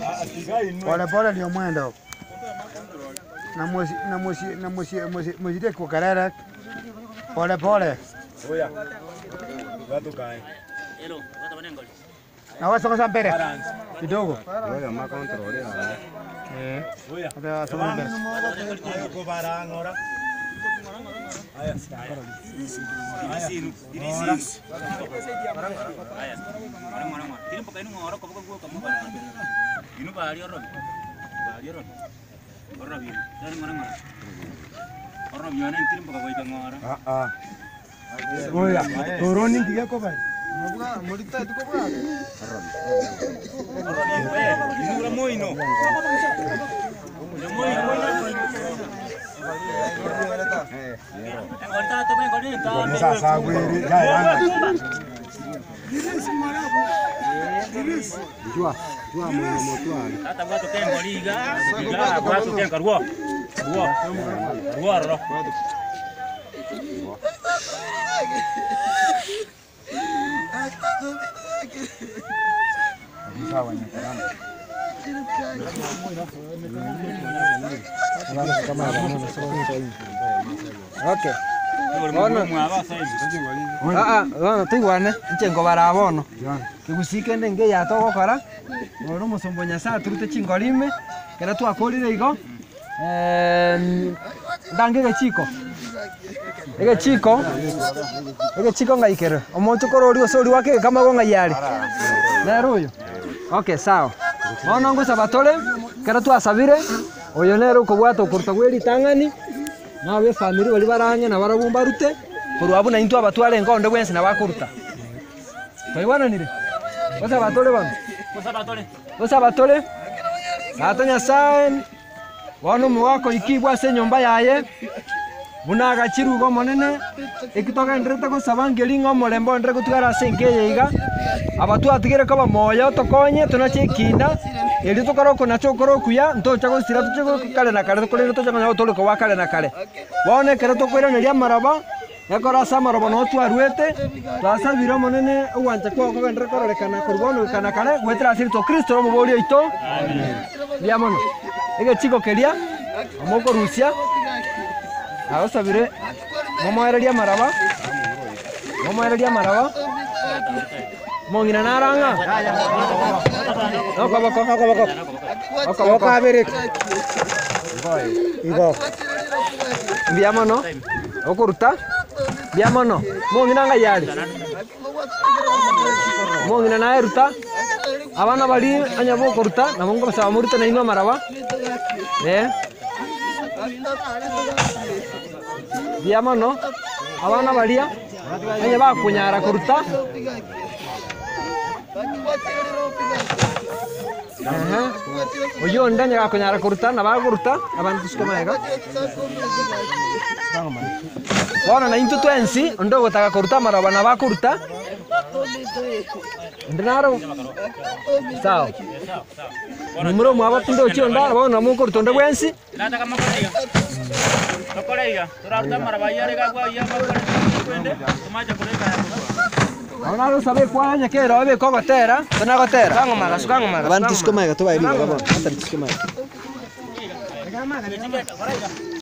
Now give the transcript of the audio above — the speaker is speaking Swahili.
Pole pole ndio mwendo. Na mwezi kwa karara. Pole pole. Oya. Watu kae. Hello, watu wanengoli. Na wasa kwa mbele. Kidogo. Oya, ma controle. Oya. Hata songa mbele. Ayo ko bara ngora. Aya. Iris. Aya. Orang. Tirim pakai ngora kok gua kamu kan. Ini bali orang. Orang biar. Dari mana? Orang biar yang tirim pakai gua ngora. Oya, turun ini dia kok, Pak. Mau kita itu kok, Pak? Ini udah mau ini. Okay. Tigwane nchengo barabono. Kigusike ndenge yato gokora. Ngoro musombonya sa turute chingolime. Kera twakorire igo. Dange gechiko. Ege chiko ngaikere. Omonto korori osori wake kama gonga yali. Nero uyo. Okay, sawa. Ono ngo sabatole kera twasabire. Oyo nero kogwato kurtagweri tangani. Nawe family bali baranya na barabumba rute. Kurwabu na into abatwale ngonde bwense na bakuruta. Taiwana nire. Osabatole bana. Osabatole. Atanya sign. Wano mwako ikibwa se nyomba yaye. Bunaga chirugo monene ikitoka ndreta ko sabangeli ngomolembo ndre kutwara sengeye iga abatu atigere ko bamoya tokonye tunachekinda eri tokoro ko nacho koro kuya ntocha ko sira tuchego kale na kale ko lero tocha ko tolo ko wakale na kale bone kere to kwera neria maraba yakora samaraba no twaruete twasa biro monene uwanja ko ndre kororekana kurbono kana kale gwetra sir to Kristo mo boli ito amen biamono ege chiko kelia amoko Rusia. Ahora sabire, vamos a ir maraba. Mongina naranga. No, coba ver. Igo. Viamonos. Okurta. Viamonos. Mongina ngayali. Mongina naeruta. Abana bali anyabo kurta. Namongo basa amurita na ino maraba. Viamonos, abana balia, anya bakunyara kuruta. Oyo ndanya bakunyara kuruta, na bakuruta, abantu sikomaega. Bona na into twensi, ndo gotaka kuruta maraba na bakuruta. Ndinaro. Sawa. Numero mwabatu ndo chionda, bona mukuruta ndo bwensi. Nataka makolega. Makolega, turabta marabayare gagwa yamba kwende, tumaje kolega yako. Ona sabe kwanya kero abe ko gotera, tona gotera. Kango maga. Abantu sikomaega tubairi baba, anta sikomaega.